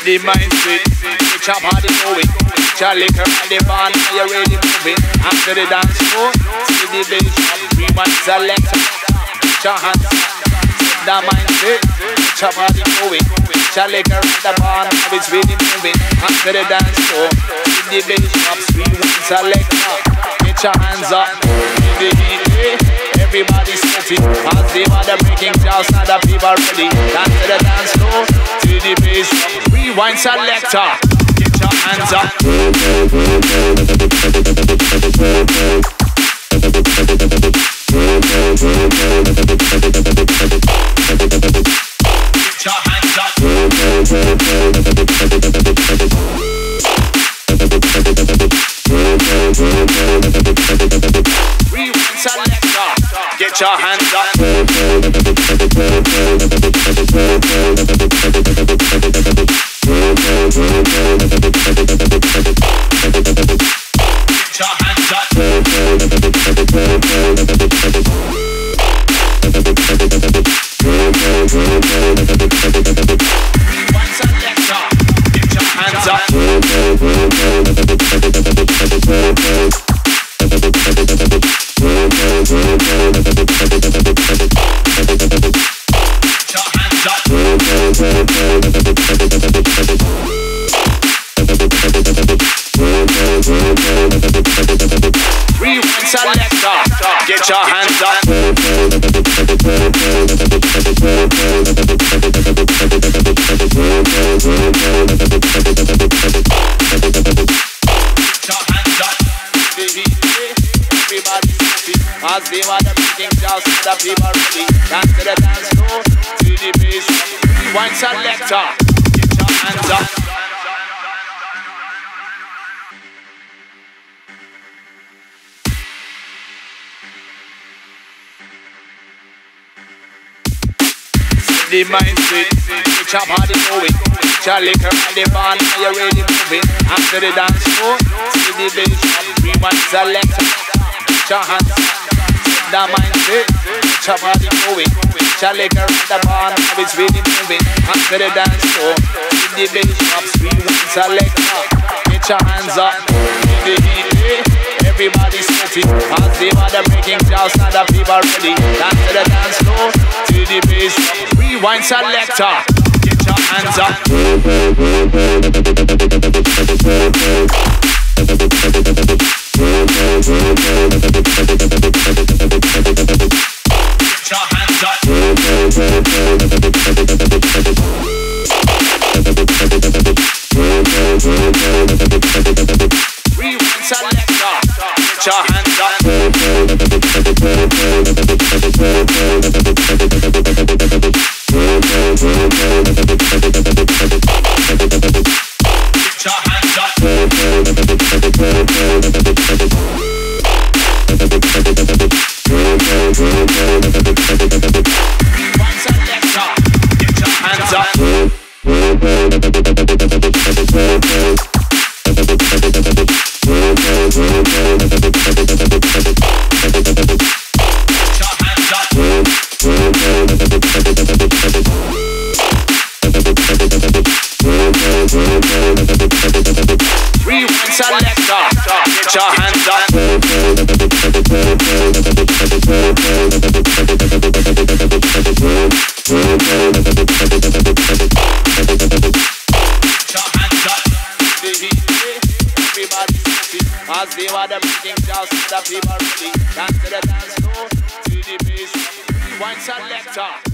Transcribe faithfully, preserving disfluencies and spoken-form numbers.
the mindset, get your body going. Get your liquor at the barn, are you ready moving? After the dance floor, see the bass drop. Rewind selector, get your hands up. The mindset, get your body going. Get your liquor at the barn, now it's really moving. After the dance floor, see the bass drop. Rewind selector, get your hands up. In the heat, everybody's sweating. As they are the breaking jazz, now the people ready. Dance to the dance floor, see the bass drop. Rewind selector, get your hands up. Get your hands up. Rewind selector, get your hands up. Get your hands up. Rewind selector, get your hands up. Rewind selector, get your hands up. As they want the breaking jazz, the people ready. Dance to the dance floor, to the bass. Rewind selector, get your hands up. The mindset, get your body going. Get your liquor at the barn, are you ready moving? After the dance floor, see the bass. Rewind selector, get your hands up. The mindset, get your body going. Get your liquor at the barn, now it's really moving. After the dance floor, see the bass drops. Rewind selector, get your hands up. In the heat, everybody's sweating. As they are the breaking jazz, now the people ready. Dance to the dance floor, to the bass drop. Rewind selector, get your hands up. Get your hands up. Rewind selector, get your hands up. Get your hands up. Rewind selector, get your hands up. Rewind selector, get your hands up. As they were the breaking jazz, the people ready. Dance to the dance floor, to the bass. Rewind selector.